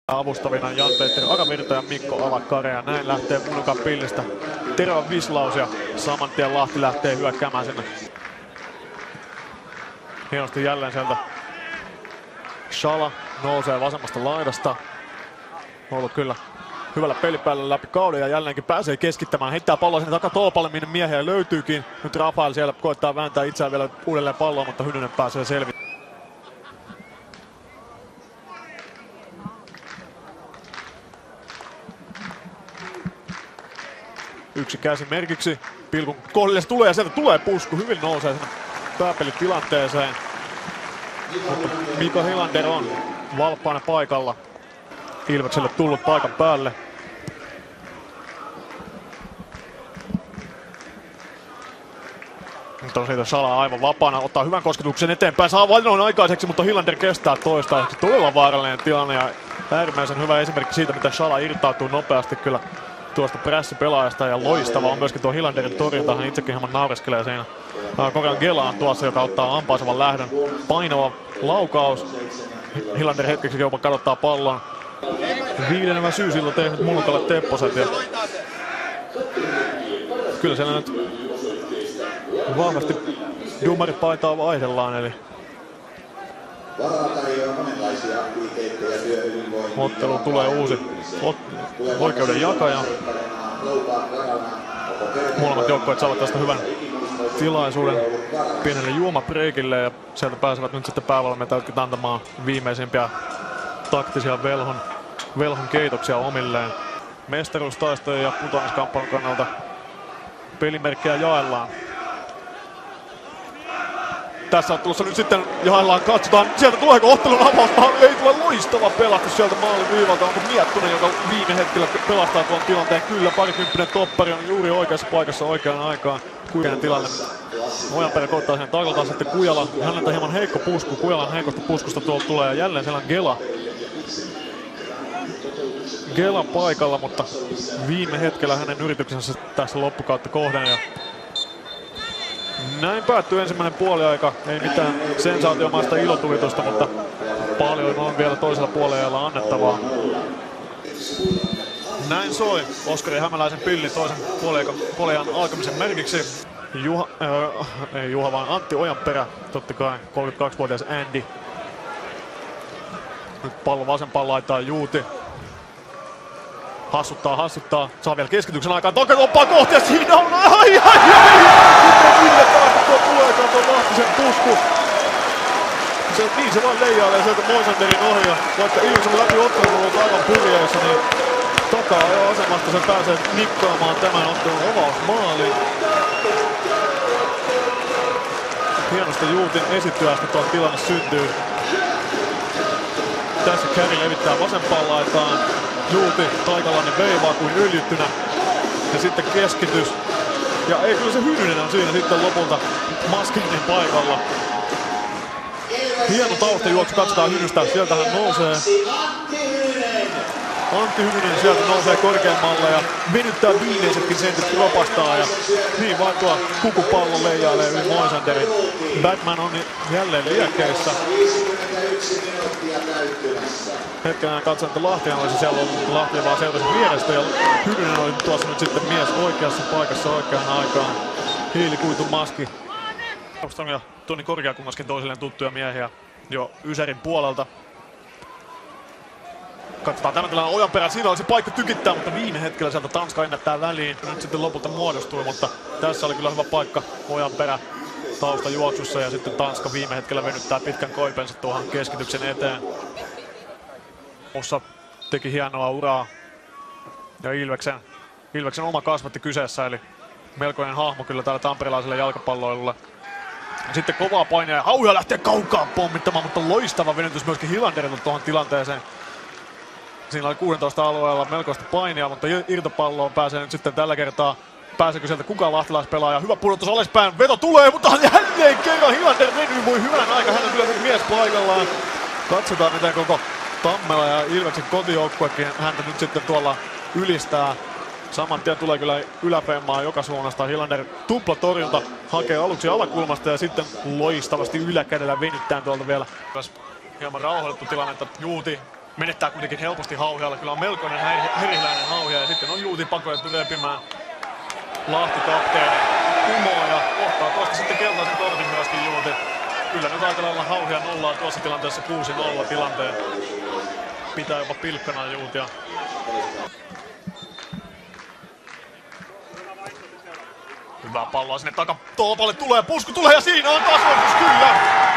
Avustavina Jan-Petteri Akavirta ja Mikko Alakare, ja näin lähtee Munukan pillistä terävä vislaus ja saman tien Lahti lähtee hyökkäämään sinne. Hienosti jälleen sieltä Shala nousee vasemmasta laidasta. Ollut kyllä hyvällä pelipäällä läpi kauden ja jälleenkin pääsee keskittämään. Heittää palloa sinne takatolpalle, minne miehiä löytyykin. Nyt Rafael siellä koettaa vääntää itseään vielä uudelleen palloa, mutta Hynynen pääsee selvittämään. Yksi käsi merkiksi. Pilkun kohdille se tulee ja sieltä tulee pusku. Hyvin nousee sinne pääpelitilanteeseen. Mutta Mika Hylander on valppaana paikalla. Ilvekselle tullut paikan päälle. Nyt on siitä Shala aivan vapaana. Ottaa hyvän kosketuksen eteenpäin. Saa valinnon aikaiseksi, mutta Hylander kestää toistaiseksi. Todella vaarallinen tilanne ja äärimmäisen hyvä esimerkki siitä, miten Shala irtautuu nopeasti kyllä tuosta prässipelaajasta, ja loistava on myöskin tuo Hylanderin torjunta. Hän itsekin hieman naureskelee siinä. Kokean Gela on tuossa, joka ottaa ampaisevan lähdön. Painava laukaus. Hylander hetkeksi jopa kadottaa pallon. 5. syy silloin tehnyt Munukalle tepposet. Ja kyllä siellä nyt vahvasti dumaripaitaa vaihdellaan, eli ottelu tulee uusi oikeuden jakaja. Molemmat joukkueet saavat tästä hyvän tilaisuuden pienelle juomabreikille ja sieltä pääsevät nyt sitten päävalmentajatkin antamaan viimeisimpiä taktisia velhon keitoksia omilleen. Mestaruustaistojen ja putoamiskamppailun kannalta pelimerkkejä jaellaan. Tässä ottelussa nyt sitten jaellaan, katsotaan, sieltä tuleeko ottelun avaus, ei tule loistava pelastus sieltä maalin viivalta, onko Miettunen, joka viime hetkellä pelastaa tuon tilanteen, kyllä parikymppinen toppari on juuri oikeassa paikassa oikeaan aikaan, Kujalan tilanne. Ojanperä koittaa sen taklata sitten Kujala, häneltä hieman heikko pusku, Kujalan heikosta puskusta tuolta tulee ja jälleen siellä on Gela paikalla, mutta viime hetkellä hänen yrityksensä tässä loppukautta kohden ja näin päättyy ensimmäinen puoliaika. Ei mitään sensaatiomaista ilotulitusta, mutta paljon on vielä toisella puoliajalla annettavaa. Näin soi Oskari Hämäläisen pilli toisen puoliajan alkamisen merkiksi. Ei Juha, vaan Antti Ojanperä, totta kai 32-vuotias Andy. Nyt pallo vasempaan laitaa Juuti. Hassuttaa, saa vielä keskityksen aikaan, takakoppaa kohti ja siinä on ai! Miten tuo tuleekaan tuo Lahtisen pusku? Se vaan leijailee sieltä Moisanderin ohi ja vaikka Ilves on läpi ottelun ollut aivan purjeissa, niin taka-asemasta se pääsee nikkaamaan tämän ottelun avausmaalin. Hienosti Juutin esityästä tuo tilanne syntyy. Tässä Käri levittää vasempaan laitaan. Juuti Taikalainen veivaa kuin yljittynä. Ja sitten keskitys. Ja ei, kyllä se Hynynen on siinä sitten lopulta Maskinin paikalla. Hieno taustajuoksu, katsotaan Hynystä. Sieltä hän nousee. Antti Hynynen sieltä nousee korkeammalle ja venyttää viimeisetkin sentit kropastaa. Ja niin vaan tuo kukupallo leijailee yli Moisanderin. Batman on jälleen liekkeissä. Hetken katsoin, että Lahti olisi siellä ollut, mutta Lahti vaan seurasi vierestä ja Hynynen oli tuossa nyt sitten mies oikeassa paikassa oikeaan aikaan. Hiilikuitu maski. Armstrong ja Toni Korkeakunnaskin toisilleen tuttuja miehiä jo Ysärin puolelta. Katsotaan tämän tilanne Ojanperä, siinä olisi paikka tykittää, mutta viime hetkellä sieltä Tanska ennättää väliin. Nyt sitten lopulta muodostui, mutta tässä oli kyllä hyvä paikka Ojanperä taustajuoksussa ja sitten Tanska viime hetkellä venyttää pitkän koipensa tuohon keskityksen eteen. Mussa teki hienoa uraa ja Ilveksen oma kasvatti kyseessä, eli melkoinen hahmo kyllä täällä tamperelaiselle jalkapalloilulle. Sitten kovaa painia ja Hauja lähtee kaukaa pommittamaan, mutta loistava venytys myöskin Hylanderilta tuohon tilanteeseen. Siinä oli 16 alueella melkoista painia, mutta irtopalloon pääsee nyt sitten tällä kertaa. Pääseekö sieltä kukaan lahtilaispelaaja? Hyvä pudotus alaspäin, veto tulee, mutta jälleen kerran Hylander venyy voi hyvän aika. Hän on kyllä mies paikallaan. Katsotaan miten koko Tammela ja Ilveksen kotijoukkuekin häntä nyt sitten tuolla ylistää. Saman tien tulee kyllä yläpemmaa joka suunnasta. Hylander tuplatorjunta hakee aluksi alakulmasta ja sitten loistavasti yläkädellä venyttään tuolta vielä. Hieman rauhoitettu tilannetta. Juuti menettää kuitenkin helposti Hauhialla. Kyllä on melkoinen heriläinen Hauhia ja sitten on Juuti pakotettu repimään. Lahti kapteeni kumoo ja ottaa tuosta sitten keltaisen kortin myöskin Juuti. Kyllä nyt aika lailla Hauhia nollaa tuossa tilanteessa 6-0 tilanteen. Pitää jopa pilkkana Juutia. Hyvää palloa sinne takatolpalle tulee, pusku tulee ja siinä on tasoitus, kyllä!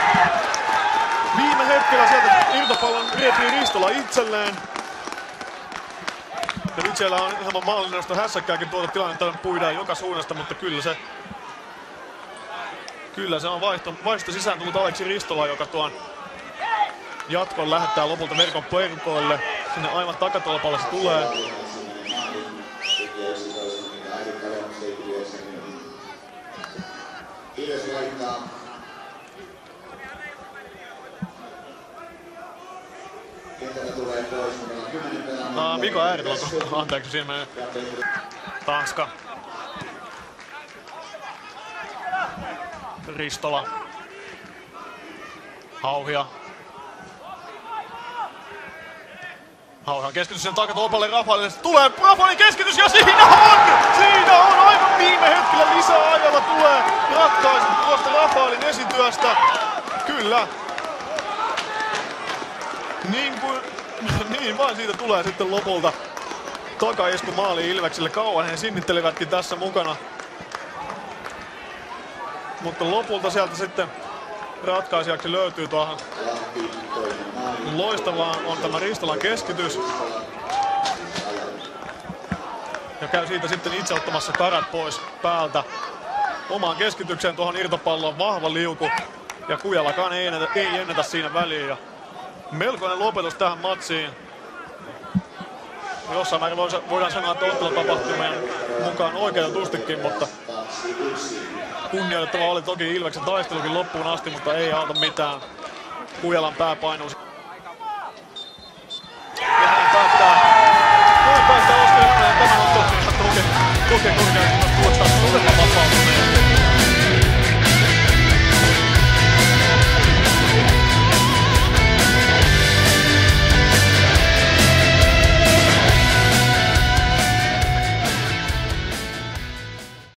Viime hetkellä sieltä irtopallon repii Ristola itselleen. Ja nyt siellä on ihan maalinnosta hässäkkääkin tuota tilannetta puidaan joka suunnasta, mutta kyllä se on vaihto sisään tullut Aleksi Ristola, joka tuon jatkon lähettää lopulta verkon perkoille. Sinne aivan takatolpalle se tulee. Miko Ääritalo, anteeksi, siinä menee Tanska. Ristola. Hauhia. Hauhian keskitys sen takatolpalle Rafaelille. Tulee Rafaelin keskitys ja siinä on aivan viime hetkellä lisäajalla tulee ratkaisu tuosta Rafaelin esityöstä. Kyllä. Niin vain siitä tulee sitten lopulta takaisku maaliin Ilvekselle. Kauan he sinnittelivätkin tässä mukana. Mutta lopulta sieltä sitten ratkaisijaksi löytyy tuohon. Loistavaa on tämä Ristolan keskitys. Ja käy siitä sitten itse ottamassa karat pois päältä. Omaan keskitykseen tuohon irtopalloon vahva liuku. Ja Kujalakaan ei ennätä siinä väliin. Ja melkoinen lopetus tähän matsiin. Jossain määrin voidaan sanoa, että ottelutapahtumien mukaan oikeutetustikin, mutta kunnioitettava oli toki Ilveksen taistelukin loppuun asti, mutta ei auta mitään. Kujalan pää painuu. Ja hän päättää Oskari Hämänen tämän ottelun.